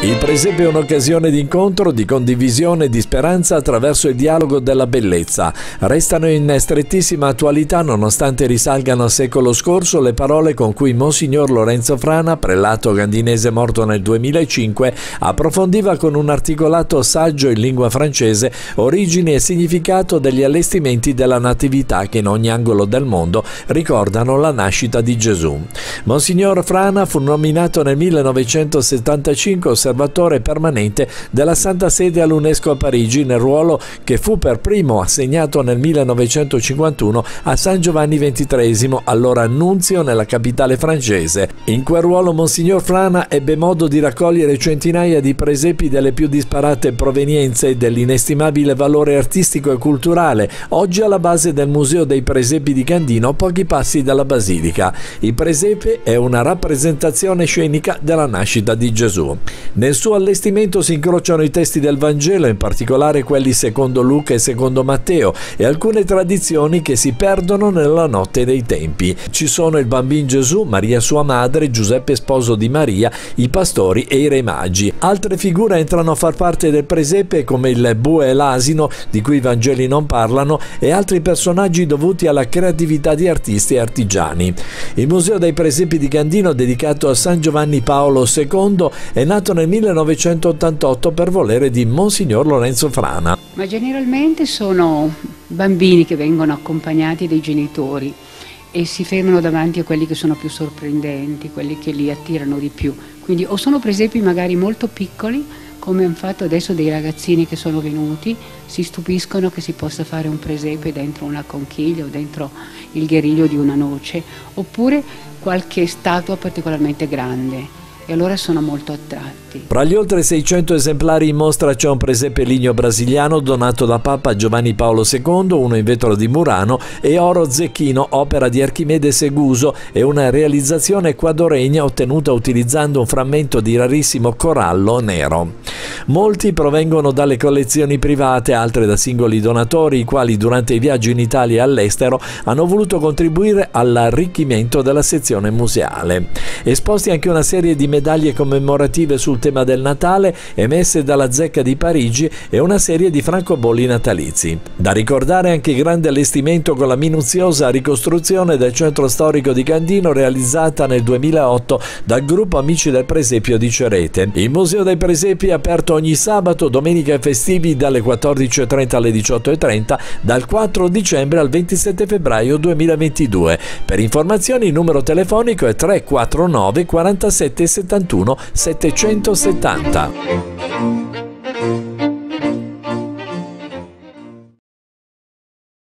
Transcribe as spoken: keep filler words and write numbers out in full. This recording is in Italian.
Il presepe è un'occasione di incontro, di condivisione e di speranza attraverso il dialogo della bellezza. Restano in strettissima attualità, nonostante risalgano al secolo scorso, le parole con cui Monsignor Lorenzo Frana, prelato gandinese morto nel duemilacinque, approfondiva con un articolato saggio in lingua francese origini e significato degli allestimenti della Natività che in ogni angolo del mondo ricordano la nascita di Gesù. Monsignor Frana fu nominato nel millenovecentosettantacinque osservatore permanente della Santa Sede all'UNESCO a Parigi, nel ruolo che fu per primo assegnato nel millenovecentocinquantuno a San Giovanni ventitreesimo, allora nunzio nella capitale francese. In quel ruolo Monsignor Frana ebbe modo di raccogliere centinaia di presepi delle più disparate provenienze e dell'inestimabile valore artistico e culturale, oggi alla base del Museo dei Presepi di Candino, a pochi passi dalla Basilica. Il presepe è una rappresentazione scenica della nascita di Gesù. Nel suo allestimento si incrociano i testi del Vangelo, in particolare quelli secondo Luca e secondo Matteo, e alcune tradizioni che si perdono nella notte dei tempi. Ci sono il bambino Gesù, Maria sua madre, Giuseppe sposo di Maria, i pastori e i re magi. Altre figure entrano a far parte del presepe, come il bue e l'asino, di cui i Vangeli non parlano, e altri personaggi dovuti alla creatività di artisti e artigiani. Il Museo dei Presepi di Candino, dedicato a San Giovanni Paolo secondo, è nato nel millenovecentottantotto per volere di Monsignor Lorenzo Frana. Ma generalmente sono bambini che vengono accompagnati dai genitori e si fermano davanti a quelli che sono più sorprendenti, quelli che li attirano di più. Quindi o sono presepi magari molto piccoli, come hanno fatto adesso dei ragazzini che sono venuti, si stupiscono che si possa fare un presepe dentro una conchiglia o dentro il guerriglio di una noce, oppure qualche statua particolarmente grande. E allora sono molto attratti. Fra gli oltre seicento esemplari in mostra c'è un presepe ligneo brasiliano donato da Papa Giovanni Paolo secondo, uno in vetro di Murano, e oro zecchino, opera di Archimede Seguso, e una realizzazione ecuadoregna ottenuta utilizzando un frammento di rarissimo corallo nero. Molti provengono dalle collezioni private, altre da singoli donatori, i quali durante i viaggi in Italia e all'estero hanno voluto contribuire all'arricchimento della sezione museale. Esposti anche una serie di medaglie commemorative sul tema del Natale emesse dalla Zecca di Parigi e una serie di francobolli natalizi. Da ricordare anche il grande allestimento con la minuziosa ricostruzione del centro storico di Candino realizzata nel duemilaotto dal gruppo Amici del Presepio di Cerete. Il Museo dei Presepi è aperto ogni sabato, domenica e festivi dalle quattordici e trenta alle diciotto e trenta, dal quattro dicembre al ventisette febbraio duemilaventidue. Per informazioni il numero telefonico è tre quattro nove quarantasette settantuno settecentosettanta.